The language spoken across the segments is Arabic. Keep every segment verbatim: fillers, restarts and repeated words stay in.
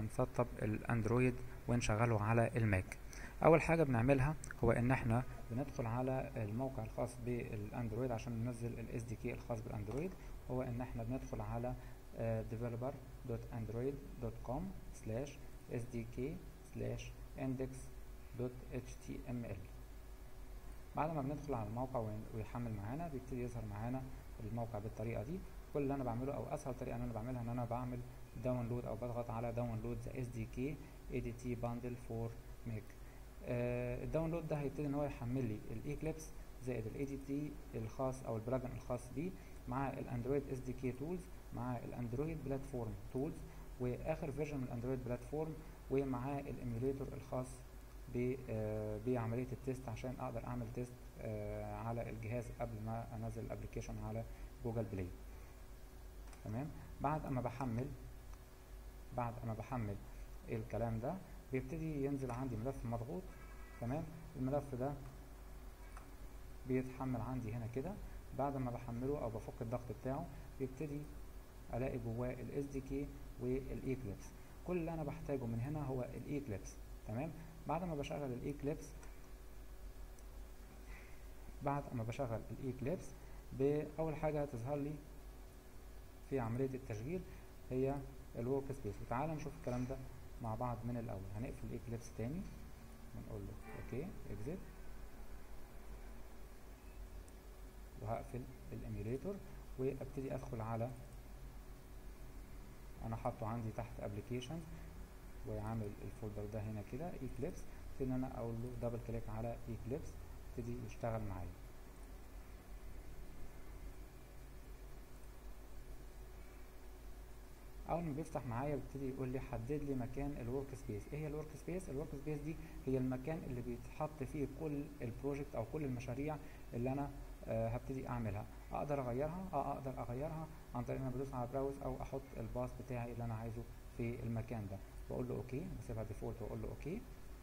نسطب الاندرويد ونشغله على الماك. اول حاجه بنعملها هو ان احنا بندخل على الموقع الخاص بالاندرويد عشان ننزل الاس دي كي الخاص بالاندرويد. هو ان احنا بندخل على developer دوت اندرويد دوت كوم سلاش اس دي كي سلاش اندكس دوت اتش تي ام ال. بعد ما بندخل على الموقع ويحمل معانا بيبتدي يظهر معانا الموقع بالطريقه دي. كل اللي انا بعمله او اسهل طريقه ان انا بعملها ان انا بعمل داونلود او بضغط على داونلود ذا اس دي كي اي دي تي باندل فور ماك. الداونلود ده هيبتدي ان هو يحمل لي الايكليبس زائد الاي دي تي الخاص او البلجن الخاص بيه مع الاندرويد اس دي كي تولز مع الاندرويد بلاتفورم تولز واخر فيرجن من الاندرويد بلاتفورم ومع الايميوليتور الخاص بعمليه التيست عشان اقدر اعمل تيست على الجهاز قبل ما انزل الابلكيشن على جوجل بلاي. تمام. بعد اما بحمل بعد اما بحمل الكلام ده بيبتدي ينزل عندي ملف مضغوط. تمام. الملف ده بيتحمل عندي هنا كده. بعد ما بحمله او بفك الضغط بتاعه بيبتدي الاقي جواه الاس دي كي والايكليبس. كل اللي انا بحتاجه من هنا هو الايكليبس. تمام. بعد ما بشغل الايكليبس بعد ما بشغل الايكليبس باول حاجه هتظهر لي في عمليه التشغيل هي الورك سبيس. وتعالى نشوف الكلام ده مع بعض من الاول. هنقفل الايكليبس تاني ونقول له اوكي اكزيت وهقفل الايميوليتور وابتدي ادخل على انا حاطه عندي تحت ابلكيشن وعامل الفولدر ده هنا كده ايكليبس. ابتدي ان انا اقول له دبل كليك على ايكليبس ابتدي يشتغل معايا. اول ما بيفتح معايا بيبتدي يقول لي حدد لي مكان الورك سبيس. ايه هي الورك سبيس؟ الورك سبيس دي هي المكان اللي بيتحط فيه كل البروجكت او كل المشاريع اللي انا آه هبتدي اعملها. اقدر اغيرها اه اقدر اغيرها عن طريق ان انا بدوس على براوز او احط الباص بتاعي اللي انا عايزه في المكان ده. بقول له اوكي بسيبها ديفولت واقول له اوكي.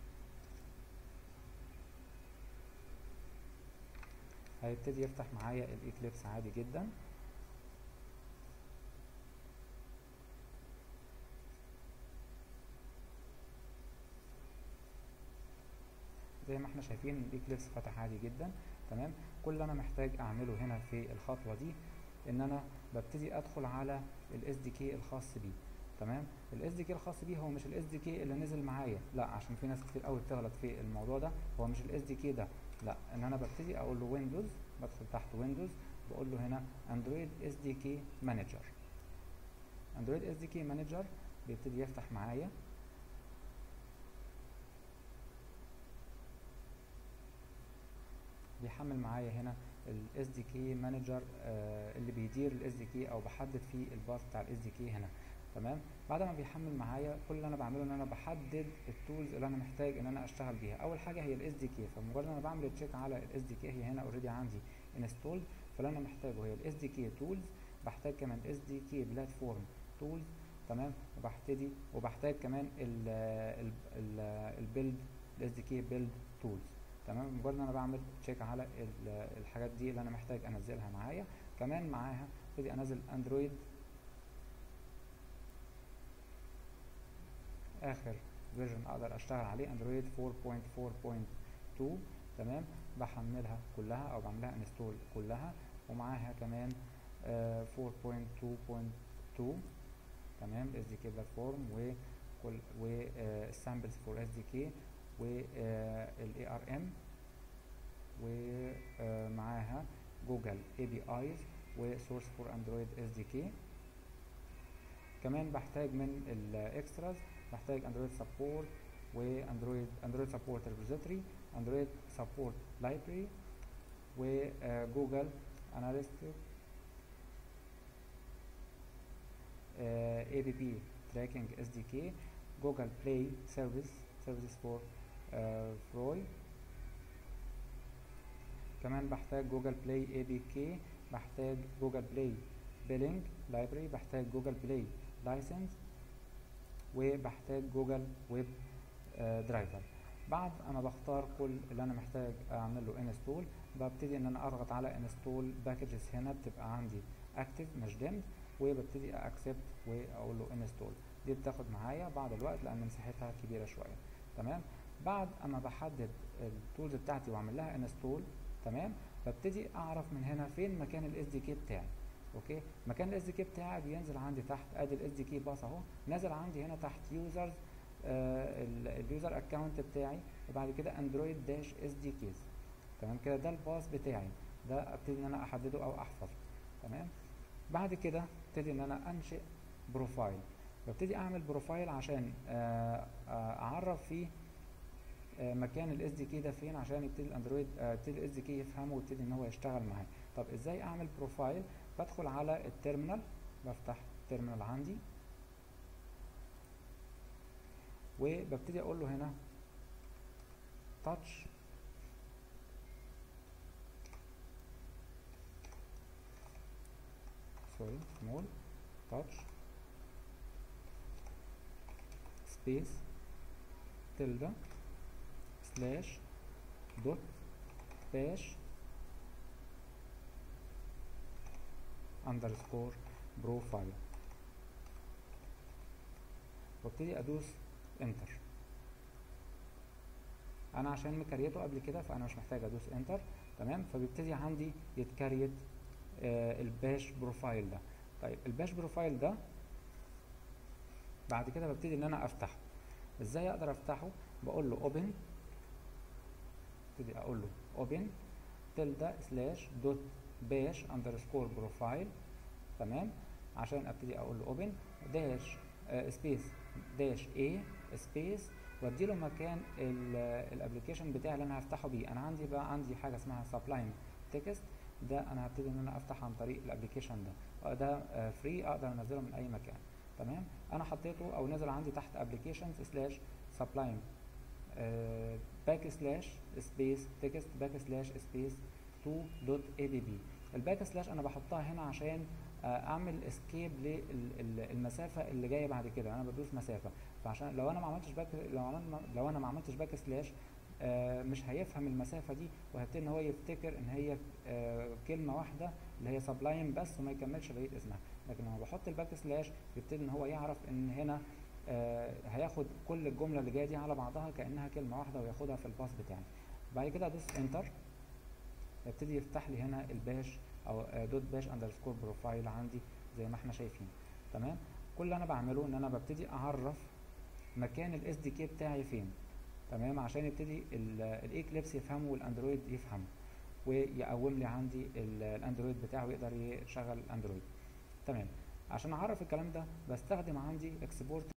هيبتدي يفتح معايا الايكليبس عادي جدا. زي ما احنا شايفين الايكليبس فتح عادي جدا. تمام. كل اللي انا محتاج اعمله هنا في الخطوه دي ان انا ببتدي ادخل على الاس دي كي الخاص بيه. تمام. الاس دي كي الخاص بيه هو مش الاس دي كي اللي نزل معايا، لا، عشان في ناس كتير قوي بتغلط في الموضوع ده. هو مش الاس دي كي ده، لا، ان انا ببتدي اقول له ويندوز، بدخل تحت ويندوز بقول له هنا اندرويد اس دي كي مانجر. اندرويد اس دي كي مانجر بيبتدي يفتح معايا. بيحمل معايا هنا الاس دي كي مانجر اللي بيدير الاس دي كي او بحدد فيه الباث بتاع الاس دي كي هنا. تمام. بعد ما بيحمل معايا كل اللي انا بعمله ان انا بحدد التولز اللي انا محتاج ان انا اشتغل بيها. اول حاجه هي الاس دي كي، فمجرد انا بعمل تشيك على الاس دي كي هي هنا اوريدي عندي انستول. فاللي انا محتاجه هي الاس دي كي تولز. بحتاج كمان اس دي كي بلاتفورم تولز. تمام. وبحتدي وبحتاج كمان البيلد الاس دي كي بيلد تولز. تمام. مجرد ان انا بعمل تشيك على الحاجات دي اللي انا محتاج انزلها معايا. كمان معاها ابتدي انزل اندرويد اخر فيرجن اقدر اشتغل عليه اندرويد فور بوينت فور بوينت تو. تمام. بحملها كلها او بعملها انستول كلها ومعاها كمان فور بوينت تو بوينت تو. تمام. اس دي كي بلاتفورم وكل والسامبلز فور اس دي كي والاي ار ام ومعاها جوجل اي بي ايز وسورس فور اندرويد اس دي كي. كمان بحتاج من الاكستراز بحتاج اندرويد سبورت واندرويد اندرويد سبورت ريبوزيتوري اندرويد سبورت لايبرري وجوجل اناليتيك اي بي بي تراكنج اس دي كي جوجل بلاي سيرفيس سيرفيس فور فروي. كمان بحتاج جوجل بلاي اي بي كي بحتاج جوجل بلاي بيلينج لايبرري بحتاج جوجل بلاي لايسنس وبحتاج جوجل ويب درايفر. بعد انا بختار كل اللي انا محتاج اعمل له انستول ببتدي ان انا اضغط على انستول باكجز. هنا بتبقى عندي اكتف مش ديمد وببتدي اكسبت واقول له انستول. دي بتاخد معايا بعض الوقت لان مساحتها كبيره شويه. تمام. بعد اما بحدد التولز بتاعتي واعمل لها انستول، تمام، ببتدي اعرف من هنا فين مكان الاس دي كي بتاعي. اوكي، مكان الاس دي كي بتاعي بينزل عندي تحت، ادي الاس دي كي باص اهو نازل عندي هنا تحت يوزرز، اليوزر اكونت بتاعي، وبعد كده اندرويد داش اس دي كيز. تمام كده، ده الباص بتاعي، ده ابتدي ان انا احدده او احفظه. تمام. بعد كده ابتدي ان انا انشئ بروفايل، ببتدي اعمل بروفايل عشان آه آه اعرف فيه آه مكان الاس دي كي ده فين، عشان يبتدي الاندرويد يبتدي الاس دي كي يفهمه ويبتدي ان هو يشتغل معاه. طب ازاي اعمل بروفايل؟ بدخل على التيرمينال، بفتح التيرمينال عندي وببتدي اقول له هنا تاتش سوري سمول تاتش سبيس تلدا سلاش دوت باش اندرسكور بروفايل، وابتدي ادوس انتر. انا عشان مكريته قبل كده فانا مش محتاج ادوس انتر. تمام. فبيبتدي عندي يتكريت آه الباش بروفايل ده. طيب الباش بروفايل ده بعد كده ببتدي ان انا افتحه. ازاي اقدر افتحه؟ بقول له اوبن، ابتدي اقول له اوبن تلدا سلاش دوت باش اندرسكور بروفايل. تمام. عشان ابتدي اقول له اوبن داش آه سبيس داش اي سبيس، وادي له مكان الابلكيشن بتاعي اللي انا هفتحه بيه. انا عندي بقى عندي حاجه اسمها سبلايم تكست، ده انا هبتدي ان انا افتحه عن طريق الابلكيشن ده، ده آه فري اقدر انزله من اي مكان. تمام. انا حطيته او نزل عندي تحت ابلكيشنز سلاش سبلايم باك سلاش سبيس تكست باك سلاش سبيس تو دوت اي بي بي. الباك سلاش انا بحطها هنا عشان اعمل اسكيب للمسافه اللي جايه بعد كده، انا بدوس مسافه، فعشان لو انا ما عملتش باك لو عملت لو انا ما عملتش باك سلاش آه مش هيفهم المسافه دي، وهيبتدي ان هو يفتكر ان هي آه كلمه واحده اللي هي سبلايم بس وما يكملش بقيه اسمها. لكن لما بحط الباك سلاش بيبتدي ان هو يعرف ان هنا آه هياخد كل الجمله اللي جايه دي على بعضها كانها كلمه واحده وياخدها في الباص بتاعي. بعد كده ادوس انتر، يبتدي يفتح لي هنا الباش او دوت باش اندرسكور بروفايل عندي زي ما احنا شايفين. تمام. كل اللي انا بعمله ان انا ببتدي اعرف مكان الاس دي كي بتاعي فين. تمام. عشان يبتدي الايكليبس يفهمه والاندرويد يفهمه ويقوم لي عندي الاندرويد بتاعه ويقدر يشغل الاندرويد. تمام. عشان اعرف الكلام ده بستخدم عندي اكسبورت